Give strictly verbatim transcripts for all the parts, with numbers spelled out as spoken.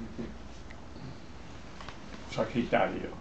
Sagitario.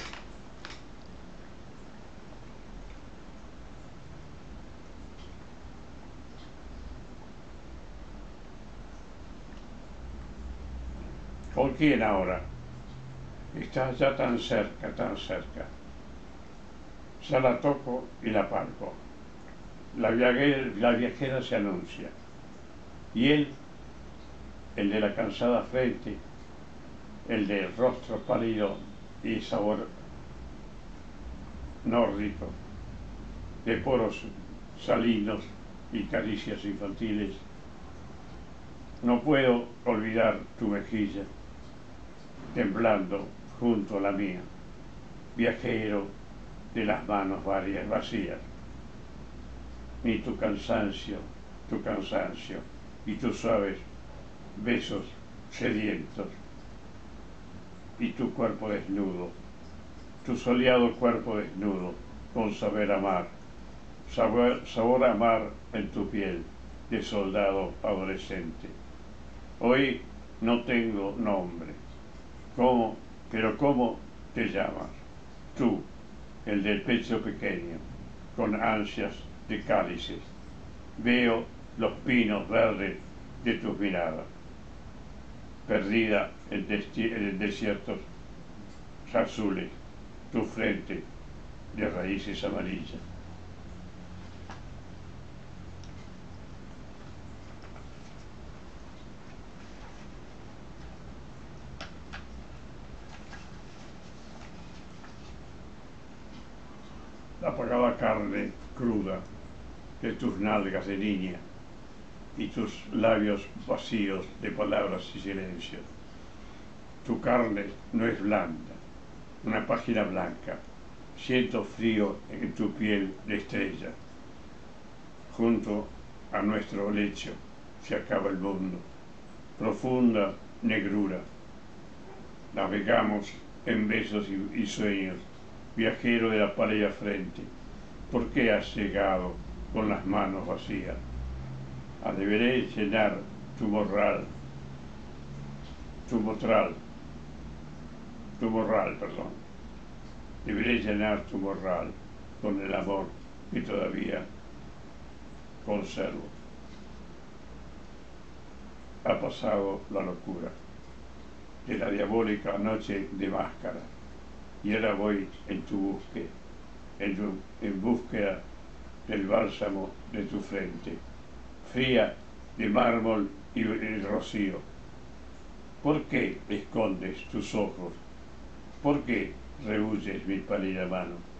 ¿Con quién ahora? Estás ya tan cerca, tan cerca. Ya la toco y la palpo. La viajera, la viajera se anuncia. Y él, el de la cansada frente, el del rostro pálido y sabor nórdico, de poros salinos y caricias infantiles. No puedo olvidar tu mejilla, temblando junto a la mía, viajero de las manos varias vacías. Ni tu cansancio, tu cansancio y tus suaves besos sedientos, y tu cuerpo desnudo, tu soleado cuerpo desnudo, con saber amar, sabor, sabor amar en tu piel de soldado adolescente. Hoy no tengo nombre, ¿cómo? Pero ¿cómo te llamas? Tú, el del pecho pequeño, con ansias de cálices. Veo los pinos verdes de tus miradas, perdida en, en desiertos azules, tu frente de raíces amarillas. La apagada carne cruda de tus nalgas de niña y tus labios vacíos de palabras y silencios. Tu carne no es blanda, una página blanca. Siento frío en tu piel de estrella. Junto a nuestro lecho se acaba el mundo. Profunda negrura. Navegamos en besos y, y sueños. Viajero de la pálida frente, ¿por qué has llegado con las manos vacías? Ah, deberé llenar tu morral, tu morral, tu morral, perdón. Deberé llenar tu morral con el amor que todavía conservo. Ha pasado la locura de la diabólica noche de máscara y ahora voy en tu búsqueda, en, tu, en búsqueda del bálsamo de tu frente, fría de mármol y el rocío. ¿Por qué escondes tus ojos? ¿Por qué rehuyes mi pálida mano?